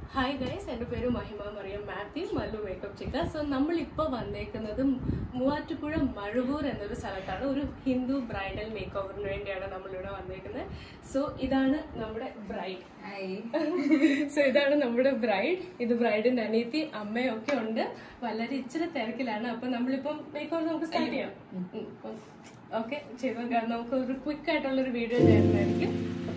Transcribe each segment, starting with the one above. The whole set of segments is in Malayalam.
Hi guys, എൻ്റെ പേര് Mahima Mariyam Mathew Mallu makeup chick. So നമ്മളിപ്പോൾ വന്നേക്കുന്നത് മൂവാറ്റുപുഴ മഴവൂർ എന്നൊരു സ്ഥലത്താണ്. ഒരു ഹിന്ദു ബ്രൈഡൽ മേക്ക് ഓവറിന് വേണ്ടിയാണ് നമ്മളിവിടെ വന്നേക്കുന്നത്. സോ ഇതാണ് നമ്മുടെ ബ്രൈഡ്. ഇത് ബ്രൈഡിന്റെ അനിയത്തി അമ്മയും ഒക്കെ ഉണ്ട്. വളരെ ഇച്ചിരി തിരക്കിലാണ്. അപ്പൊ നമ്മളിപ്പം മേക്ക് ഓവർ നമുക്ക് സ്റ്റാർട്ട് ചെയ്യാം. ഓക്കെ, ചെയ്തു. നമുക്ക് ഒരു ക്വിക്ക് ആയിട്ടുള്ളൊരു വീഡിയോ ചെയ്യുന്നതായിരിക്കും.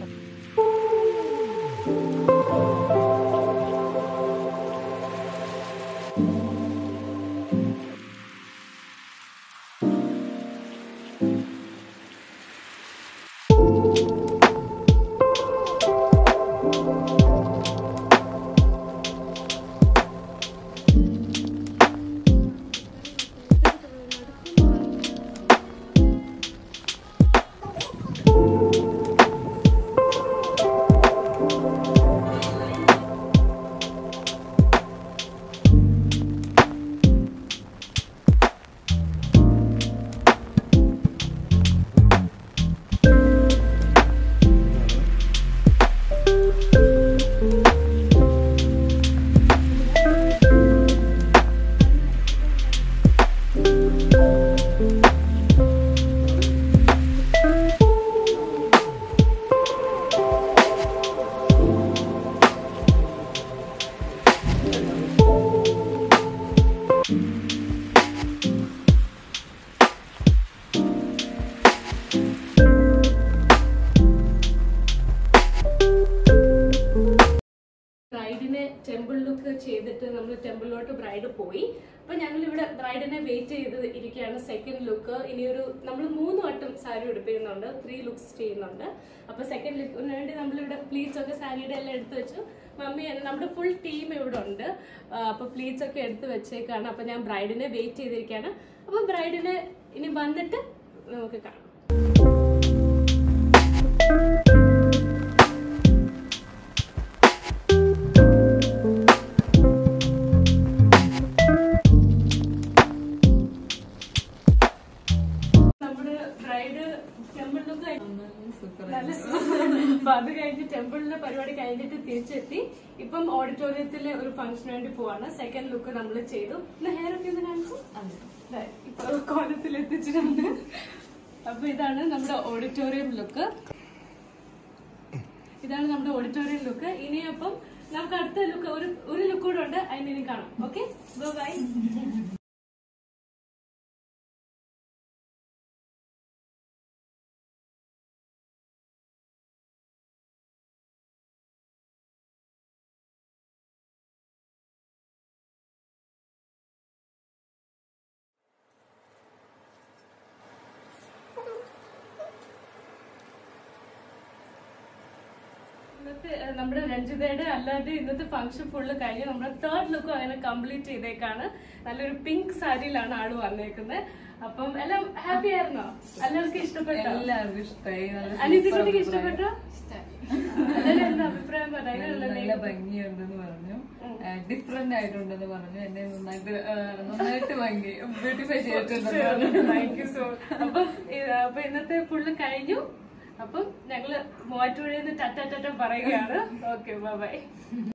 ബ്രൈഡിനെ ടെമ്പിൾ ലുക്ക് ചെയ്തിട്ട് നമ്മൾ ടെമ്പിളിലോട്ട് ബ്രൈഡ് പോയി. അപ്പൊ ഞങ്ങൾ ഇവിടെ ബ്രൈഡിനെ വെയിറ്റ് ചെയ്ത് ഇരിക്കുകയാണ്. സെക്കൻഡ് ലുക്ക് ഇനിയൊരു നമ്മൾ 3 വട്ടം സാരി ഉടുപ്പിക്കുന്നുണ്ട്, 3 ലുക്സ് ചെയ്യുന്നുണ്ട്. അപ്പൊ സെക്കൻഡ് ലുക്കിന് വേണ്ടി നമ്മളിവിടെ പ്ലീറ്റ്സ് ഒക്കെ സാരിയുടെ എല്ലാം എടുത്തു വെച്ചു. മമ്മി നമ്മുടെ ഫുൾ ടീം ഇവിടെ ഉണ്ട്. അപ്പൊ പ്ലീറ്റ്സ് ഒക്കെ എടുത്തു വെച്ചേക്കാണ്. അപ്പൊ ഞാൻ ബ്രൈഡിനെ വെയിറ്റ് ചെയ്തിരിക്കുകയാണ്. അപ്പൊ ബ്രൈഡിനെ ഇനി വന്നിട്ട് നമുക്ക് കാണാം. അപ്പൊ അത് കഴിഞ്ഞ് ടെമ്പിളിലെ പരിപാടി കഴിഞ്ഞിട്ട് തിരിച്ചെത്തി. ഇപ്പം ഓഡിറ്റോറിയത്തിലെ ഒരു ഫംഗ്ഷന് വേണ്ടി പോവാണ്. സെക്കൻഡ് ലുക്ക് നമ്മൾ ചെയ്തു. ഹെയർ ഒക്കെ ഒന്ന് കാണിച്ചു. ഇപ്പൊ കോലത്തിൽ എത്തിച്ചിട്ടുണ്ട്. അപ്പൊ ഇതാണ് നമ്മുടെ ഓഡിറ്റോറിയം ലുക്ക്. ഇനി അപ്പം നമുക്ക് അടുത്ത ലുക്ക് ഒരു ലുക്ക് കൂടെ ഉണ്ട്. അതിന് കാണാം. Okay, bye. ഇന്നത്തെ നമ്മുടെ രഞ്ജിതയുടെ അല്ലാതെ ഇന്നത്തെ ഫംഗ്ഷൻ ഫുള്ള് കഴിഞ്ഞ് നമ്മുടെ തേർഡ് ലുക്കും അങ്ങനെ കംപ്ലീറ്റ് ചെയ്തേക്കാണ്. നല്ലൊരു പിങ്ക് സാരിയിലാണ് ആള് വന്നേക്കുന്നത്. അപ്പം എല്ലാം ഹാപ്പി ആയിരുന്നോ? എല്ലാവർക്കും ഇഷ്ടപ്പെട്ടോ? എല്ലാവർക്കും ഇഷ്ടമായി. അനിയത്തിക്കുട്ടിക്ക് ഇഷ്ടപ്പെട്ടോ? എല്ലാവരും എന്താ അഭിപ്രായം പറഞ്ഞു? നല്ല ഭംഗിയുണ്ടെന്ന് പറഞ്ഞു, ഡിഫറെന്റ് ആയിട്ടുണ്ടെന്ന് പറഞ്ഞു. എന്നെ നന്നായിട്ട് ഭംഗി ബ്യൂട്ടിഫൈ ചെയ്തിട്ടുണ്ട്. Thank you so much. അപ്പൊ ഇന്നത്തെ ഫുള്ള് കഴിഞ്ഞു. അപ്പം ഞങ്ങള് മൂവാറ്റുപുഴയിൽ നിന്ന് ടറ്റ പറയുകയാണ്. Okay, by.